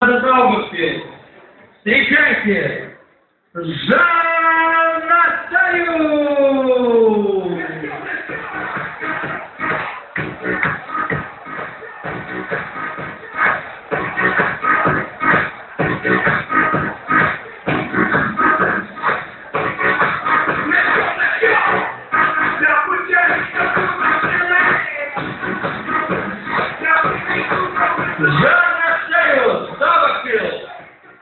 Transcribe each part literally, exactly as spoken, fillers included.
Заумовки. Встречайте! Жанна Союз! Жанна Союз! Заводил!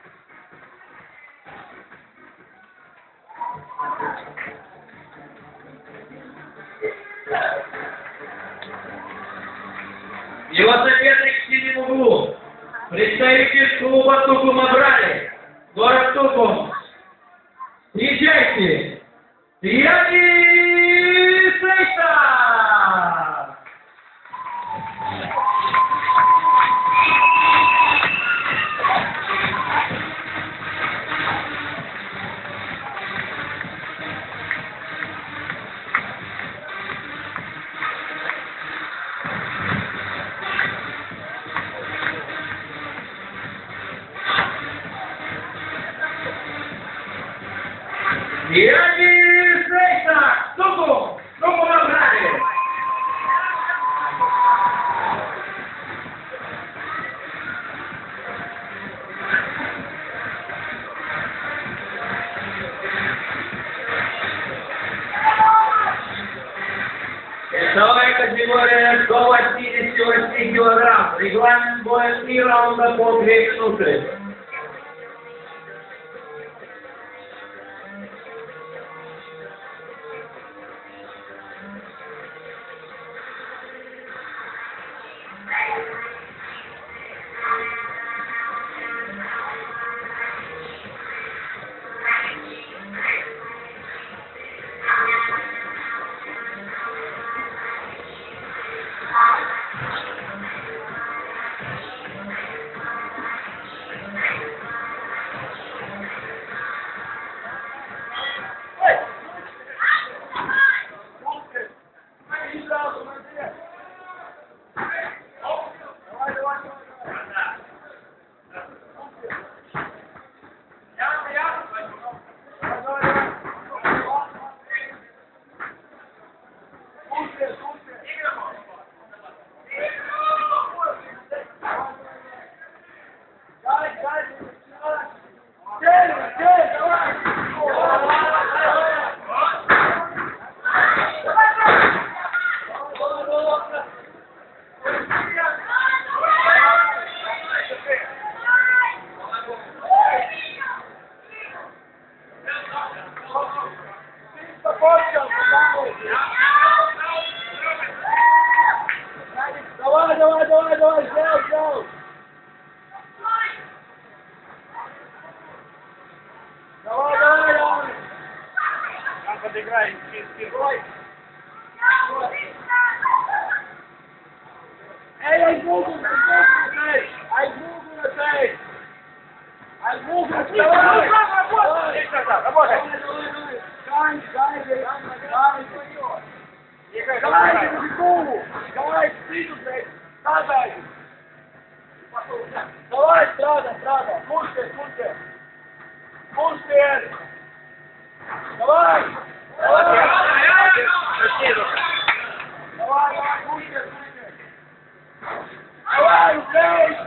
Его соперник в синем углу. Представитель клуба Тукум Абрали. Город Тукум. Встречайте! Яни Сейта! Яни Сейта! Тукум! Тукум Абрали! Весовая категория до восьмидесяти восьми килограмм. Регламент боя три раунда по две минуты. Давай, давай, давай, давай, взял, взял. Давай, давай, давай. Там подыграем, скин, скин. Эй, ай, Гугл, ай, ай, Гугл, ай. Ай, Гугл, давай. Работай, работай. Гань, гань, гань. Давай, Гугл, давай, спину, блядь. Давай. Давай, Страда, Страда. Слушай, слушай. Слушай. Давай. Давай. Давай, давай, слушай, слушай. Давай, убей.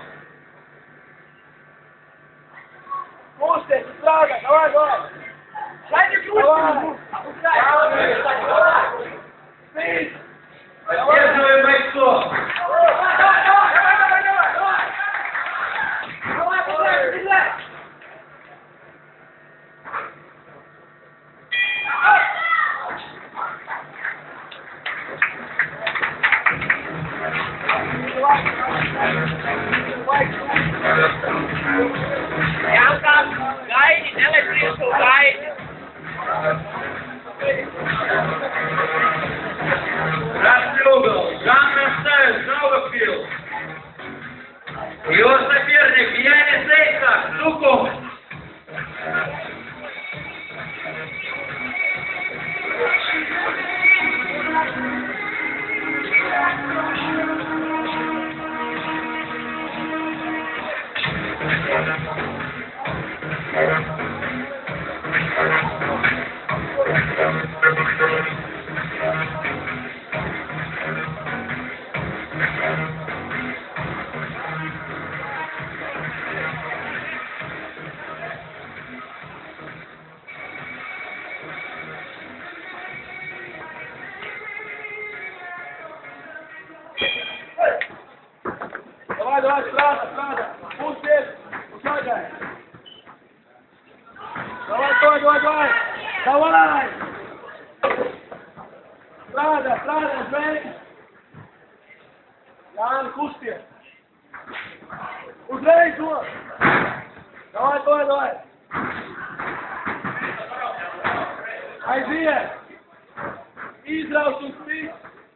Слушай, Страда, давай, давай. Дай не крути. Давай. Давай. Спи. Поддерживай бойцов. Guide, electrical guide. Красный угол. Жанна Союз. давай, давай! Давай! Strada, strada, Žvej! Jan, kusti! Uzrej, tu! Давай, давай, давай! Ajde! Izrael su svi!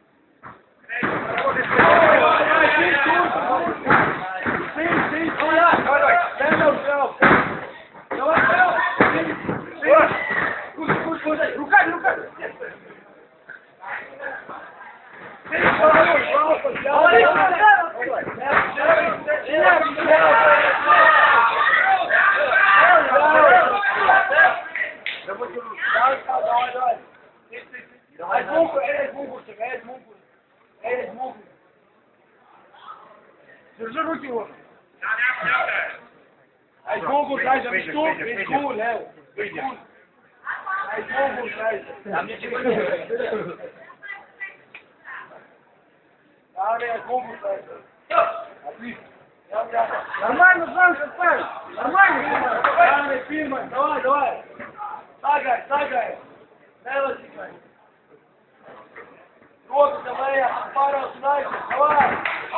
Hij is moeilijk, hij is moeilijk, hij is moeilijk. Hij is moeilijk. Держи руки его. Hij is moeilijk, hij is een stoel, hij is cool, hè. Hij is moeilijk, hij is. Ja, nee, hij is moeilijk, hij is. Нормально, Жанка, ставь! Нормально! Давай, Фильман, давай, давай! Сагай, сагай! Нело сигай! Вот, давай, пара, снайпер, давай!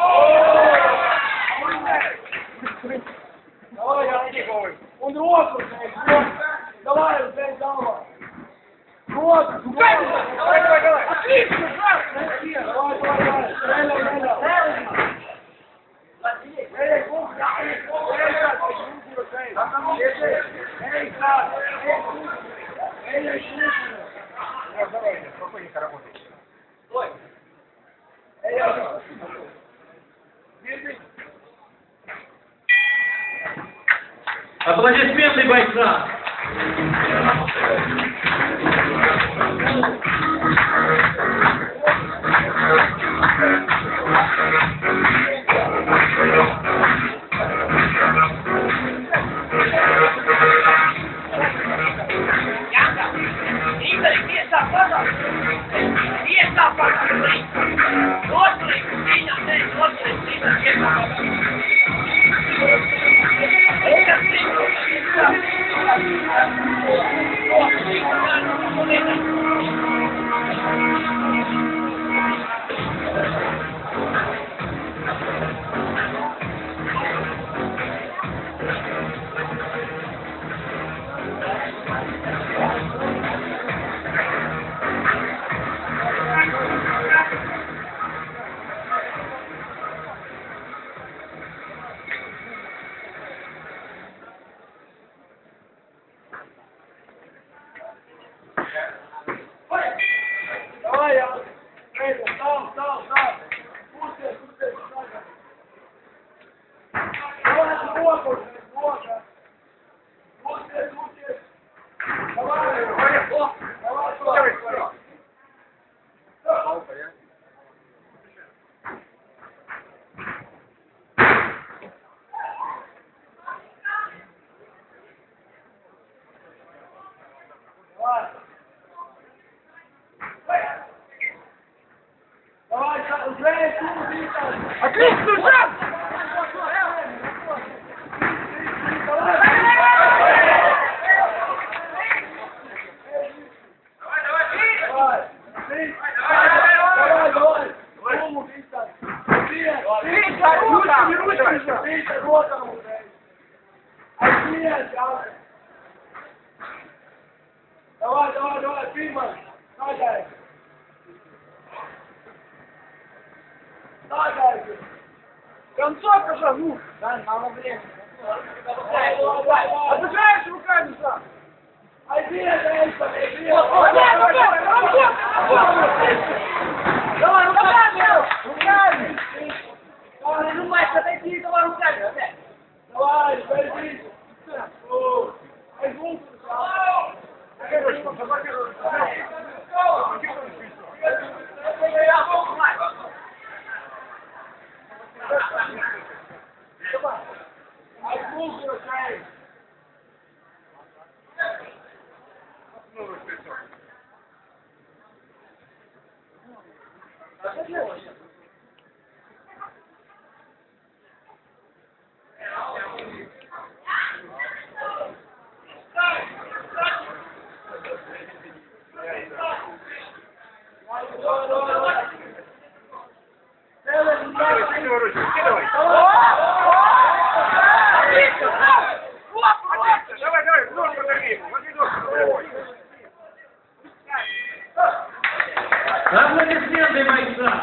Давай, я он рот, давай, дай, давай! Вот, давай, давай, давай! Отлично, Жанка! Давай, давай, давай! Нело, нело! Аплодисменты бойцам! Отлично, Жан! Давай, давай, давай, Фильман! Давай! Давай! Концовка шагу! Да, мало времени. Отдыхаешь руками сам! Айди, айди, айди! Давай, руками! Руками! Давай, нажимай, отойди, давай руками опять! Давай, пойди! Айди! Вот, молодец! Давай, давай, ножку дорви, вот и ножку, давай. Аплодисменты, бойца!